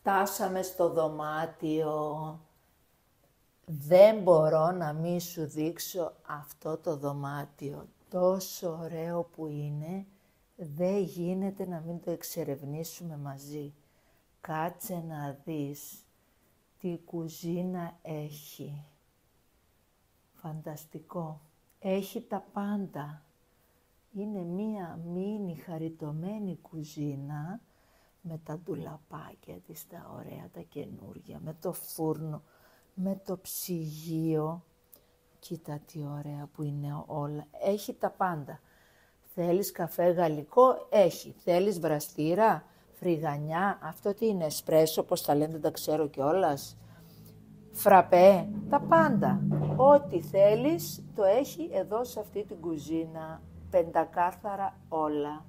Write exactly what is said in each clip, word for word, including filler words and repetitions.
Φτάσαμε στο δωμάτιο. Δεν μπορώ να μη σου δείξω αυτό το δωμάτιο. Τόσο ωραίο που είναι, δεν γίνεται να μην το εξερευνήσουμε μαζί. Κάτσε να δεις τι κουζίνα έχει. Φανταστικό. Έχει τα πάντα. Είναι μία μίνι χαριτωμένη κουζίνα με τα ντουλαπάκια της, τα ωραία, τα καινούργια, με το φούρνο, με το ψυγείο. Κοίτα τι ωραία που είναι όλα. Έχει τα πάντα. Θέλεις καφέ γαλλικό, έχει. Θέλεις βραστήρα, φρυγανιά, αυτό τι είναι, εσπρέσο, πώς τα λένε, δεν τα ξέρω κιόλας. Φραπέ, τα πάντα. Ό,τι θέλεις το έχει εδώ σε αυτή την κουζίνα. Πεντακάθαρα όλα.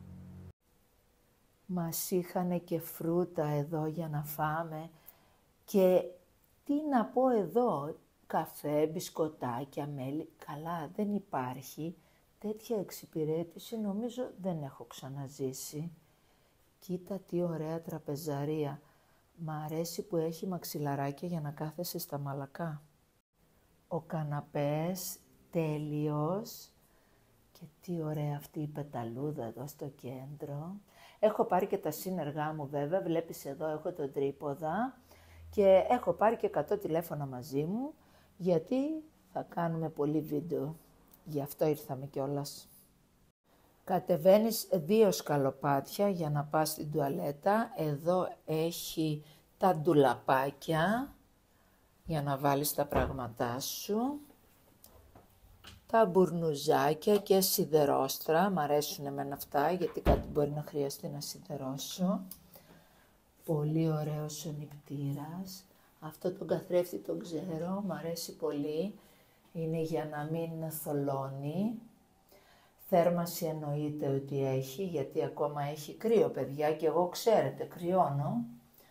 Μας είχανε και φρούτα εδώ για να φάμε και τι να πω εδώ, καφέ, μπισκοτάκια, μέλι, καλά δεν υπάρχει. Τέτοια εξυπηρέτηση νομίζω δεν έχω ξαναζήσει. Κοίτα τι ωραία τραπεζαρία. Μ' αρέσει που έχει μαξιλαράκια για να κάθεσαι στα μαλακά. Ο καναπές τέλειος. Και τι ωραία αυτή η πεταλούδα εδώ στο κέντρο. Έχω πάρει και τα σύνεργά μου βέβαια, βλέπεις εδώ έχω τον τρίποδα και έχω πάρει και εκατό τηλέφωνα μαζί μου γιατί θα κάνουμε πολύ βίντεο. Γι' αυτό ήρθαμε κιόλας. Κατεβαίνεις δύο σκαλοπάτια για να πας στην τουαλέτα. Εδώ έχει τα ντουλαπάκια για να βάλεις τα πράγματά σου. Τα μπουρνουζάκια και σιδερόστρα, μ' αρέσουν εμένα αυτά γιατί κάτι μπορεί να χρειαστεί να σιδερώσω. Πολύ ωραίος ο νηπτήρας. Αυτό τον καθρέφτη τον ξέρω, μ' αρέσει πολύ. Είναι για να μην θολώνει. Θέρμαση εννοείται ότι έχει, γιατί ακόμα έχει κρύο παιδιά και εγώ ξέρετε κρυώνω.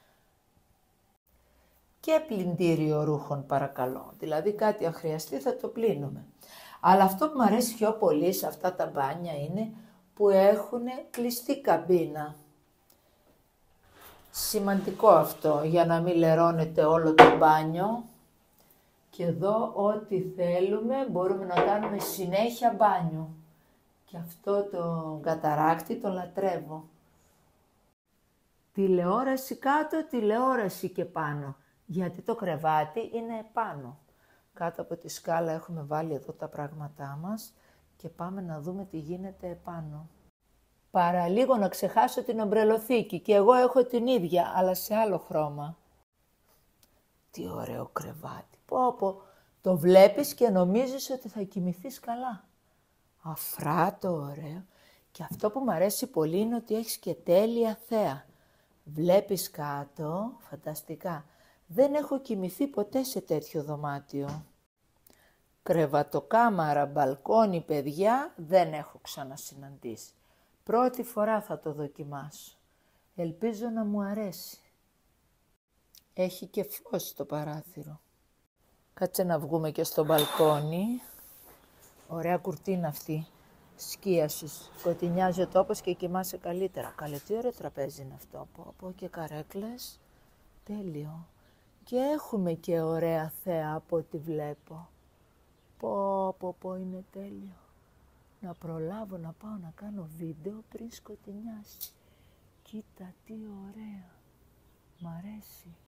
Και πλυντήριο ρούχων παρακαλώ, δηλαδή κάτι αν χρειαστεί θα το πλύνουμε. Αλλά αυτό που μου αρέσει πιο πολύ σε αυτά τα μπάνια είναι που έχουν κλειστή καμπίνα. Σημαντικό αυτό για να μην λερώνεται όλο το μπάνιο. Και εδώ ό,τι θέλουμε μπορούμε να κάνουμε συνέχεια μπάνιο. Και αυτό το καταράκτη το λατρεύω. Τηλεόραση κάτω, τηλεόραση και πάνω. Γιατί το κρεβάτι είναι πάνω. Κάτω από τη σκάλα έχουμε βάλει εδώ τα πράγματά μας και πάμε να δούμε τι γίνεται επάνω. Παραλίγο να ξεχάσω την ομπρελοθήκη και εγώ έχω την ίδια, αλλά σε άλλο χρώμα. Τι ωραίο κρεβάτι. Πω πω, το βλέπεις και νομίζεις ότι θα κοιμηθείς καλά. Αφράτο ωραίο. Και αυτό που μου αρέσει πολύ είναι ότι έχεις και τέλεια θέα. Βλέπεις κάτω, φανταστικά. Δεν έχω κοιμηθεί ποτέ σε τέτοιο δωμάτιο. Κρεβατοκάμαρα, μπαλκόνι, παιδιά, δεν έχω ξανασυναντήσει. Πρώτη φορά θα το δοκιμάσω. Ελπίζω να μου αρέσει. Έχει και φως στο παράθυρο. Κάτσε να βγούμε και στο μπαλκόνι. Ωραία κουρτίνα αυτή. Σκίασης. Σκοτεινιάζει ο τόπος και κοιμάσαι καλύτερα. Καλέ, τι ωραίο τραπέζι είναι αυτό. Πω, πω και καρέκλες. Τέλειο. Και έχουμε και ωραία θέα από ό,τι βλέπω. Πω, πω, πω, είναι τέλειο. Να προλάβω να πάω να κάνω βίντεο πριν σκοτεινιάσει. Κοίτα τι ωραία. Μ' αρέσει.